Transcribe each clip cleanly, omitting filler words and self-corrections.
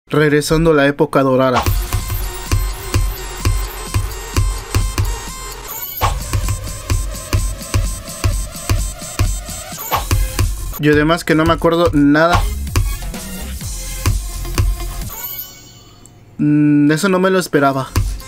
Regresando a la época dorada. Y además que no me acuerdo nada. Eso no me lo esperaba.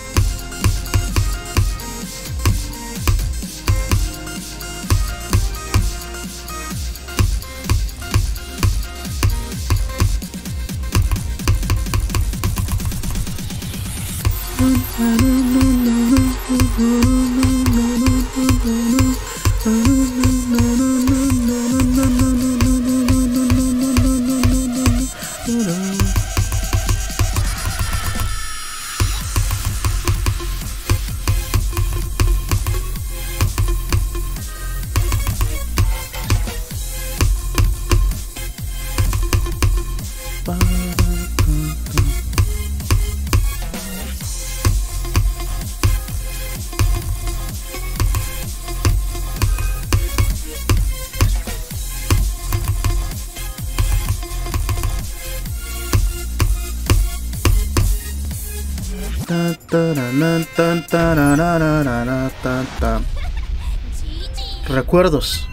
Recuerdos.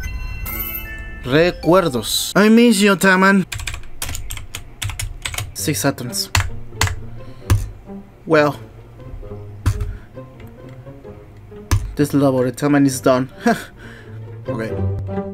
Recuerdos. I miss you, Taman. 6 Saturns. Well, this laboratory is done. Okay.